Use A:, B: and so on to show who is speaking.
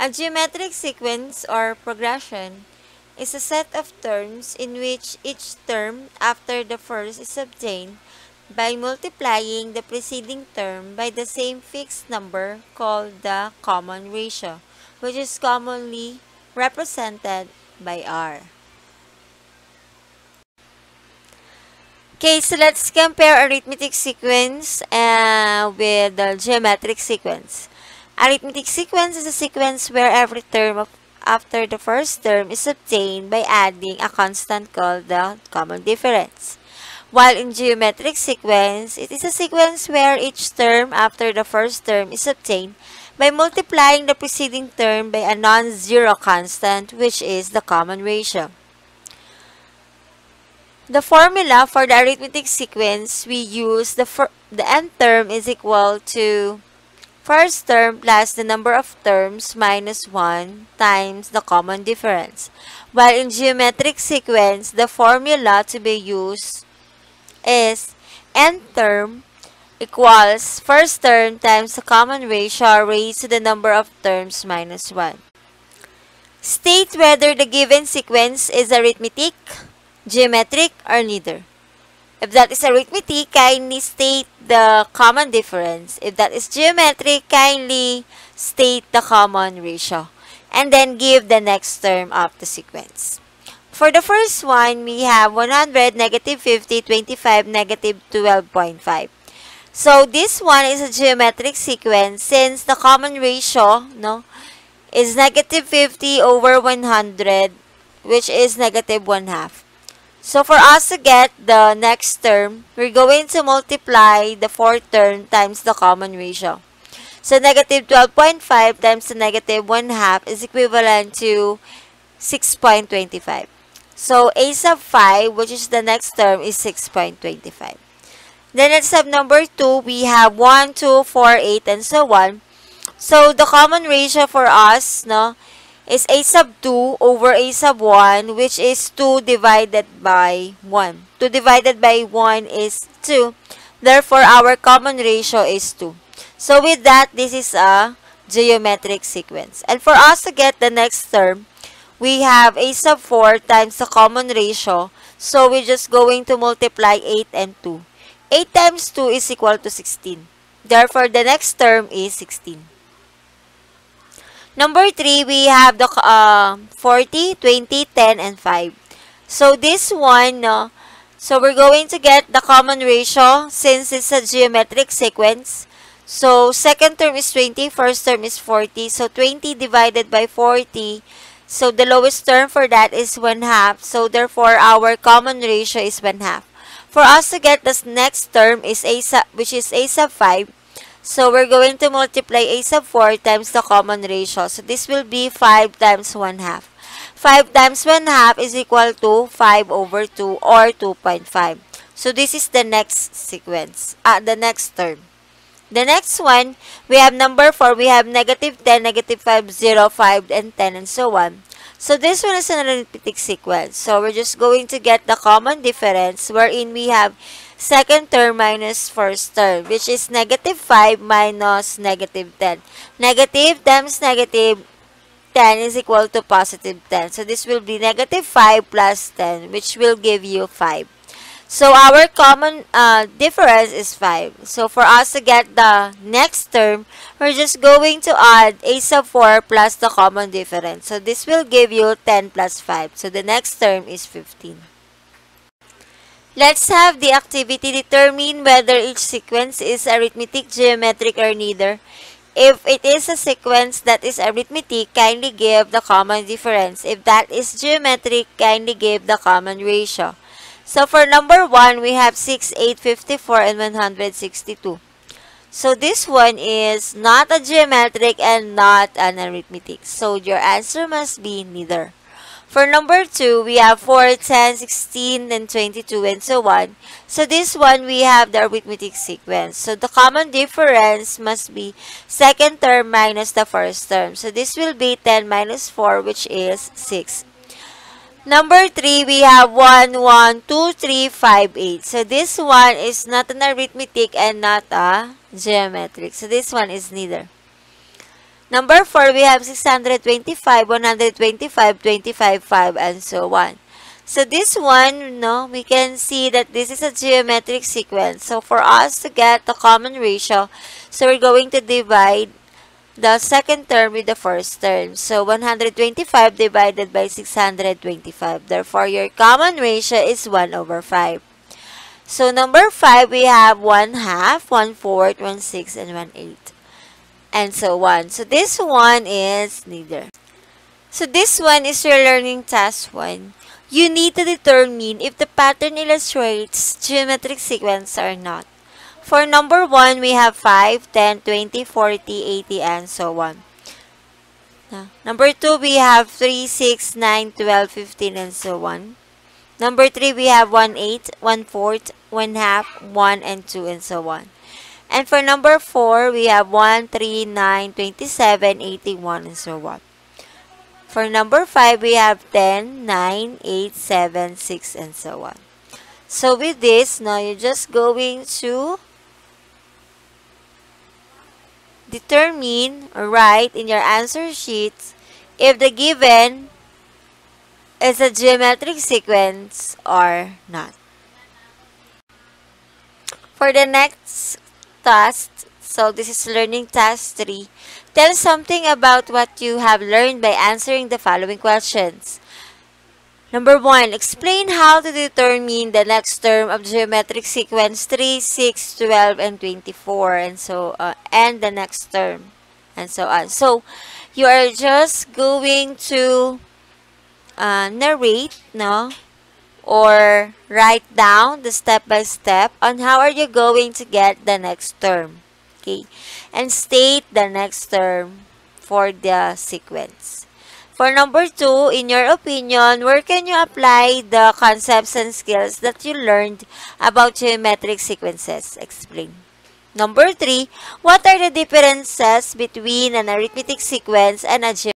A: A geometric sequence or progression is a set of terms in which each term after the first is obtained by multiplying the preceding term by the same fixed number called the common ratio, which is commonly represented by R. Okay, so let's compare arithmetic sequence with the geometric sequence. Arithmetic sequence is a sequence where every term after the first term is obtained by adding a constant called the common difference. While in geometric sequence, it is a sequence where each term after the first term is obtained by multiplying the preceding term by a non-zero constant, which is the common ratio. The formula for the arithmetic sequence, we use the nth term is equal to first term plus the number of terms minus 1 times the common difference. While in geometric sequence, the formula to be used is nth term equals first term times the common ratio raised to the number of terms minus 1. State whether the given sequence is arithmetic, geometric, or neither. If that is arithmetic, kindly state the common difference. If that is geometric, kindly state the common ratio. And then give the next term of the sequence. For the first one, we have 100, negative 50, 25, negative 12.5. So this one is a geometric sequence since the common ratio is negative 50 over 100, which is negative 1/2. So for us to get the next term, we're going to multiply the fourth term times the common ratio. So negative 12.5 times the negative 1/2 is equivalent to 6.25. So a sub 5, which is the next term, is 6.25. Then at sub number 2, we have 1, 2, 4, 8, and so on. So the common ratio for us is a sub 2 over a sub 1, which is 2 divided by 1. 2 divided by 1 is 2. Therefore, our common ratio is 2. So with that, this is a geometric sequence. And for us to get the next term, we have a sub 4 times the common ratio. So we're just going to multiply 8 and 2. 8 times 2 is equal to 16. Therefore, the next term is 16. Number 3, we have the 40, 20, 10, and 5. So this one, so we're going to get the common ratio since it's a geometric sequence. So second term is 20, first term is 40. So 20 divided by 40. So the lowest term for that is 1/2. So therefore, our common ratio is 1/2. For us to get this next term is which is a sub 5. So we're going to multiply a sub 4 times the common ratio. So this will be 5 times 1/2. 5 times 1/2 is equal to 5 over 2 or 2.5. So this is the next sequence, the next term. The next one, we have number 4. We have negative 10, negative 5, 0, 5, and 10, and so on. So this one is an arithmetic sequence. So we're just going to get the common difference wherein we have second term minus first term, which is negative 5 minus negative 10. Negative times negative 10 is equal to positive 10. So this will be negative 5 plus 10, which will give you 5. So our common difference is 5. So for us to get the next term, we're just going to add a sub 4 plus the common difference. So this will give you 10 plus 5. So the next term is 15. Let's have the activity determine whether each sequence is arithmetic, geometric, or neither. If it is a sequence that is arithmetic, kindly give the common difference. If that is geometric, kindly give the common ratio. So for number 1, we have 6, 8, 54, and 162. So this one is not a geometric and not an arithmetic. So your answer must be neither. For number 2, we have 4, 10, 16, and 22, and so on. So this one, we have the arithmetic sequence. So the common difference must be second term minus the first term. So this will be 10 minus 4, which is 6. Number 3, we have 1, 1, 2, 3, 5, 8. So this one is not an arithmetic and not a geometric. So this one is neither. Number 4, we have 625, 125, 25, 5, and so on. So this one, no, we can see that this is a geometric sequence. So for us to get the common ratio, so we're going to divide the second term with the first term. So 125 divided by 625. Therefore, your common ratio is 1 over 5. So number 5, we have 1 half, 1 fourth, 1 sixth, and 1 eighth. And so on. So this one is neither. So this one is your learning task 1. You need to determine if the pattern illustrates geometric sequence or not. For number 1, we have 5, 10, 20, 40, 80, and so on. Number 2, we have 3, 6, 9, 12, 15, and so on. Number 3, we have 1 eighth, 1 fourth, 1 half, 1, and 2, and so on. And for number 4, we have 1, 3, 9, 27, 81, and so on. For number 5, we have 10, 9, 8, 7, 6, and so on. So with this, now you're just going to determine or write in your answer sheets if the given is a geometric sequence or not. For the next task, so this is learning task 3. Tell something about what you have learned by answering the following questions. Number 1, explain how to determine the next term of geometric sequence 3, 6, 12, and 24, and so and the next term, and so on. So you are just going to narrate, no, or write down the step-by-step on how are you going to get the next term. Okay, and state the next term for the sequence. For number 2, in your opinion, where can you apply the concepts and skills that you learned about geometric sequences? Explain. Number 3, what are the differences between an arithmetic sequence and a